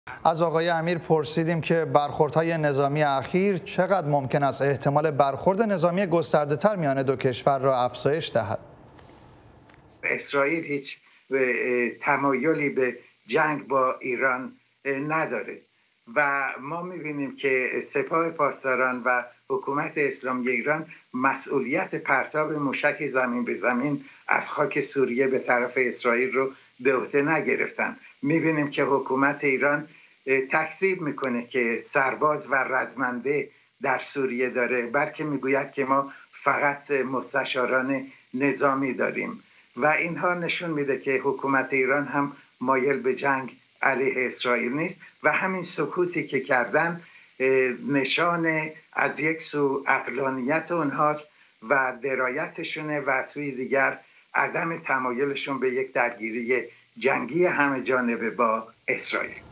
از آقای امیر پرسیدیم که برخوردهای نظامی اخیر چقدر ممکن است احتمال برخورد نظامی گسترده‌تر میان دو کشور را افزایش دهد. اسرائیل هیچ تمایلی به جنگ با ایران نداره و ما می‌بینیم که سپاه پاسداران و حکومت اسلامی ایران مسئولیت پرتاب موشک زمین به زمین از خاک سوریه به طرف اسرائیل رو به عهده نگرفتن. می‌بینیم که حکومت ایران تکذیب میکنه که سرباز و رزمنده در سوریه داره، بلکه میگوید که ما فقط مستشاران نظامی داریم و اینها نشون میده که حکومت ایران هم مایل به جنگ علیه اسرائیل نیست و همین سکوتی که کردن نشان از یک سو عقلانیت اونهاست و درایتشونه و از سوی دیگر عدم تمایلشون به یک درگیری جنگی همه جانبه با اسرائیل.